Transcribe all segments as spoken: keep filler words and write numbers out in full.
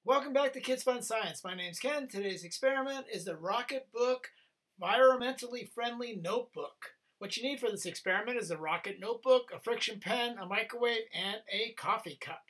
Welcome back to Kids Fun Science. My name's Ken. Today's experiment is the Rocketbook Environmentally Friendly Notebook. What you need for this experiment is a Rocket notebook, a friction pen, a microwave, and a coffee cup.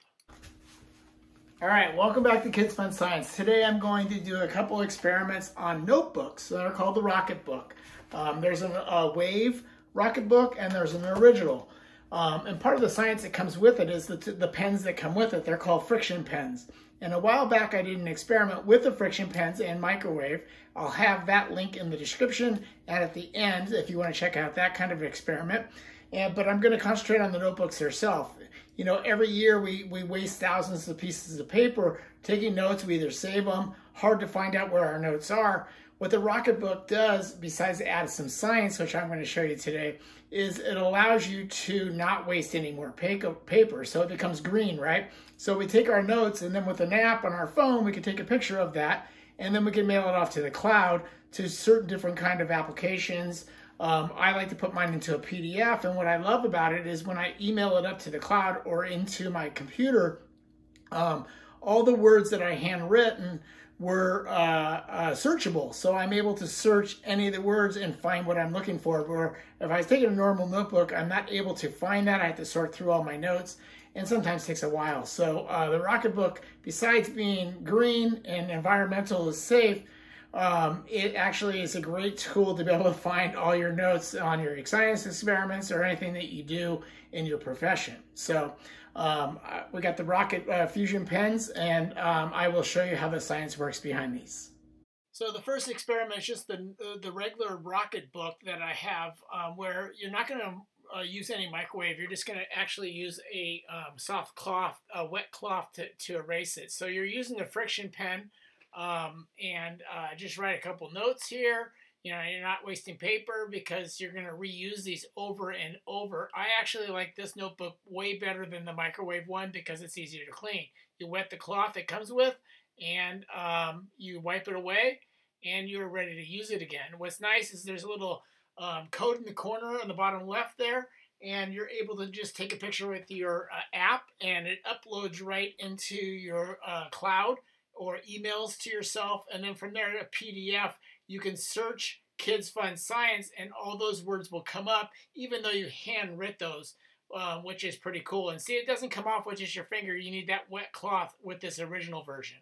Alright, welcome back to Kids Fun Science. Today I'm going to do a couple experiments on notebooks that are called the Rocketbook. Um, there's an, a Wave Rocketbook and there's an original. Um, and part of the science that comes with it is the, the pens that come with it. They're called friction pens. And a while back I did an experiment with the friction pens and microwave. I'll have that link in the description and at the end if you want to check out that kind of experiment. And, but I'm going to concentrate on the notebooks themselves. You know, every year we, we waste thousands of pieces of paper taking notes. We either save them, hard to find out where our notes are. What the Rocketbook does, besides add some science, which I'm going to show you today, is it allows you to not waste any more paper. So it becomes green, right? So we take our notes, and then with an app on our phone, we can take a picture of that, and then we can mail it off to the cloud to certain different kind of applications. Um, I like to put mine into a P D F, and what I love about it is when I email it up to the cloud or into my computer, um, all the words that I handwritten were uh, uh, searchable. So I'm able to search any of the words and find what I'm looking for. Where if I was taking a normal notebook, I'm not able to find that. I have to sort through all my notes, and sometimes takes a while. So uh, the Rocketbook, besides being green and environmental is safe, um, it actually is a great tool to be able to find all your notes on your science experiments or anything that you do in your profession. So um, we got the Rocket uh, Fusion pens, and um, I will show you how the science works behind these. So the first experiment is just the, uh, the regular Rocketbook that I have, um, where you're not going to Uh, use any microwave. You're just going to actually use a um, soft cloth, a wet cloth to, to erase it. So you're using a friction pen um, and uh, just write a couple notes here. You know, you're not wasting paper because you're going to reuse these over and over. I actually like this notebook way better than the microwave one because it's easier to clean. You wet the cloth it comes with and um, you wipe it away and you're ready to use it again. What's nice is there's a little Um, code in the corner on the bottom left there, and you're able to just take a picture with your uh, app and it uploads right into your uh, cloud or emails to yourself, and then from there a P D F you can search Kids Fun Science and all those words will come up even though you handwrit those, uh, which is pretty cool. And see, it doesn't come off with just your finger. You need that wet cloth with this original version.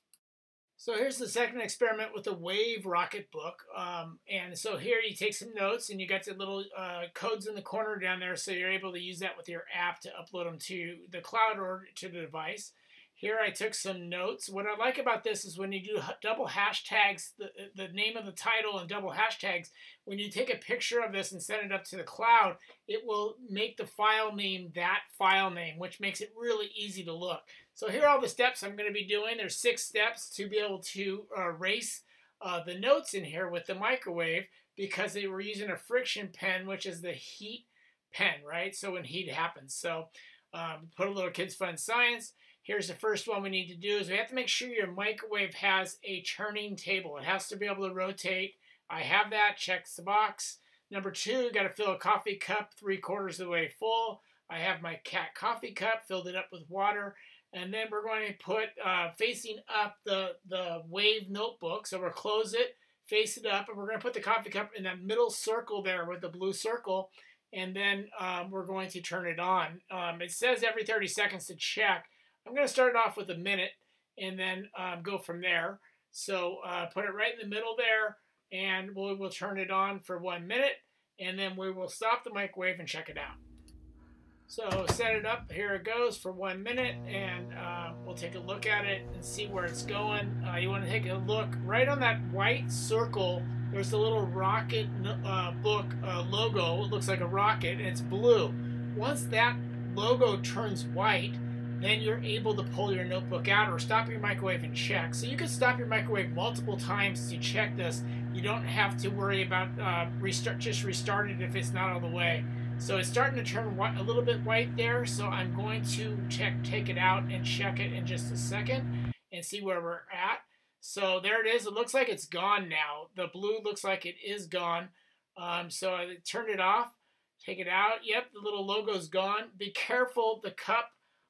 So here's the second experiment with the Wave Rocketbook. Um, and so here you take some notes and you got the little uh, codes in the corner down there, so you're able to use that with your app to upload them to the cloud or to the device. Here I took some notes. What I like about this is when you do double hashtags, the, the name of the title and double hashtags, when you take a picture of this and send it up to the cloud, it will make the file name that file name, which makes it really easy to look. So here are all the steps I'm going to be doing. There's six steps to be able to uh, erase uh, the notes in here with the microwave because they were using a friction pen, which is the heat pen, right? So when heat happens. So um, put a little Kids Fun Science. Here's the first one we need to do is we have to make sure your microwave has a turning table. It has to be able to rotate. I have that, checks the box. Number two, you got to fill a coffee cup three quarters of the way full. I have my cat coffee cup, filled it up with water. And then we're going to put uh, facing up the, the Wave notebook. So we'll close it, face it up, and we're going to put the coffee cup in that middle circle there with the blue circle. And then um, we're going to turn it on. Um, it says every thirty seconds to check. I'm going to start it off with a minute and then um, go from there. So uh, put it right in the middle there, and we'll, we'll turn it on for one minute, and then we will stop the microwave and check it out. So set it up, here it goes for one minute, and uh, we'll take a look at it and see where it's going. Uh, you want to take a look right on that white circle. There's a little rocket uh, book uh, logo. It looks like a rocket, and it's blue. Once that logo turns white, then you're able to pull your notebook out or stop your microwave and check. So you can stop your microwave multiple times to check this. You don't have to worry about uh, restart, just restart it if it's not all the way. So it's starting to turn white, a little bit white there, so I'm going to check, take it out and check it in just a second and see where we're at. So there it is. It looks like it's gone now. The blue looks like it is gone. Um, so I turned it off, take it out. Yep, the little logo's gone. Be careful, the cup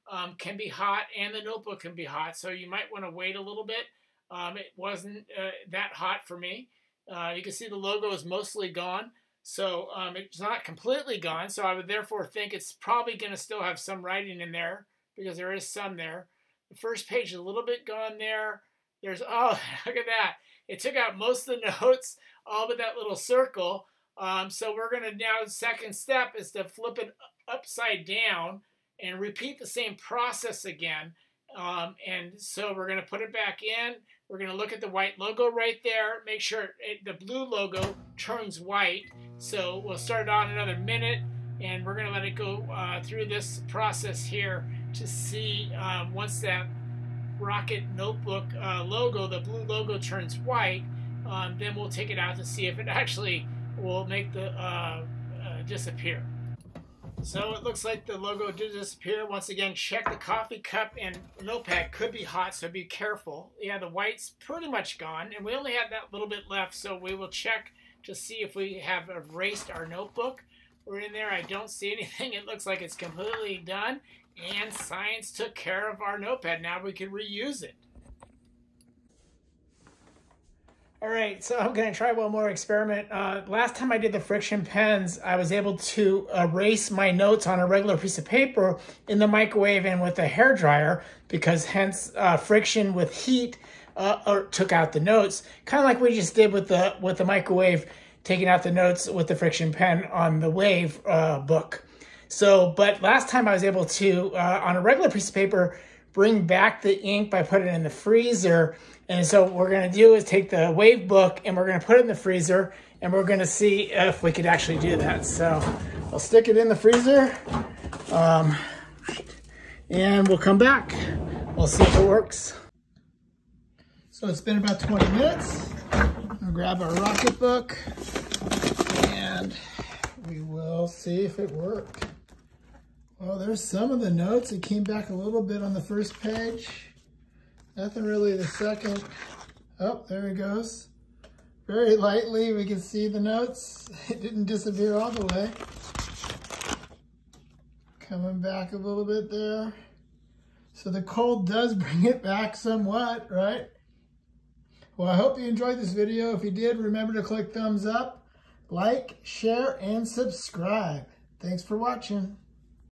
um, can be hot and the notebook can be hot. So you might want to wait a little bit. Um, it wasn't uh, that hot for me. Uh, you can see the logo is mostly gone. So um, it's not completely gone. So I would therefore think it's probably going to still have some writing in there because there is some there. The first page is a little bit gone there. There's, oh, look at that. It took out most of the notes, all but that little circle. Um, so we're going to now, second step is to flip it upside down and repeat the same process again. Um, and so we're going to put it back in. We're going to look at the white logo right there. Make sure it, the blue logo turns white. So we'll start on another minute, and we're going to let it go uh, through this process here to see um, once that Rocket Notebook uh, logo, the blue logo, turns white, um, then we'll take it out to see if it actually will make the uh, uh, disappear. So it looks like the logo did disappear. Once again, check the coffee cup and notepad could be hot, so be careful. Yeah, the white's pretty much gone, and we only have that little bit left, so we will check to see if we have erased our notebook. We're in there. I don't see anything. It looks like it's completely done. And science took care of our notepad. Now we can reuse it. All right, so I'm going to try one more experiment. Uh, last time I did the friction pens, I was able to erase my notes on a regular piece of paper in the microwave and with a hairdryer because hence uh, friction with heat uh, or took out the notes. Kind of like we just did with the, with the microwave, taking out the notes with the friction pen on the Wave uh, book. So, but last time I was able to, uh, on a regular piece of paper, bring back the ink by putting it in the freezer. And so what we're going to do is take the Wave book and we're going to put it in the freezer and we're going to see if we could actually do that. So I'll stick it in the freezer um, and we'll come back. We'll see if it works. So it's been about twenty minutes. I'll grab our Rocket book and we will see if it worked. Well, there's some of the notes. It came back a little bit on the first page. Nothing really the second. Oh, there it goes. Very lightly, we can see the notes. It didn't disappear all the way. Coming back a little bit there. So the cold does bring it back somewhat, right? Well, I hope you enjoyed this video. If you did, remember to click thumbs up, like, share, and subscribe. Thanks for watching.